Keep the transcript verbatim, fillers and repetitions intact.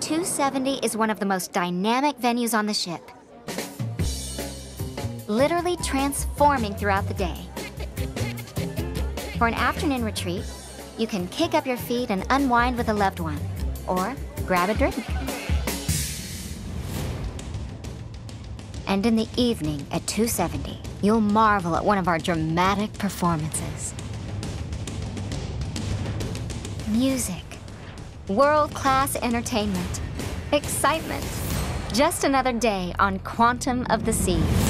two seventy is one of the most dynamic venues on the ship, literally transforming throughout the day. For an afternoon retreat, you can kick up your feet and unwind with a loved one, or grab a drink. And in the evening at two seventy, you'll marvel at one of our dramatic performances. Music, world-class entertainment, excitement. Just another day on Quantum of the Sea.